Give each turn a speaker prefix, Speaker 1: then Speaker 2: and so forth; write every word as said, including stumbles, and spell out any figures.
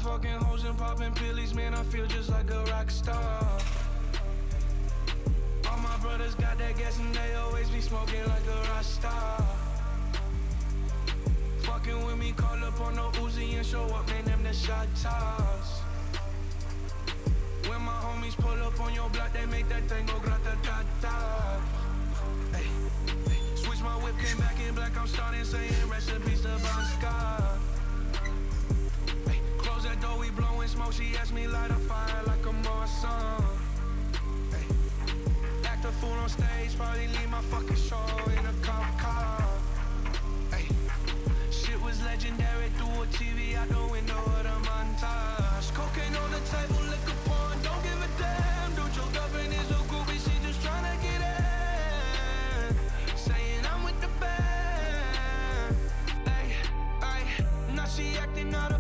Speaker 1: fucking hoes and popping pillies, man, I feel just like a rock star. All my brothers got that gas and they always be smoking like a rock star. Fucking with me, call up on no Uzi and show up, man, them the shot toss. When my homies pull up on your block, they make that thing go grata-ta-ta. Hey, hey. Switch my whip, came back in black, I'm starting saying recipes to Bon Scott. Hey, close that door, we blowing smoke, she asked me light a fire like a Marsan. Hey, act a fool on stage, probably leave my fucking show in a cop car. Hey, shit was legendary through a T V out the window of the montage. Cocaine on the table, liquor porn, don't give a damn. Dude, your girlfriend is a groupie, she just tryna get in. Saying I'm with the band. Ay, ay, now she acting out of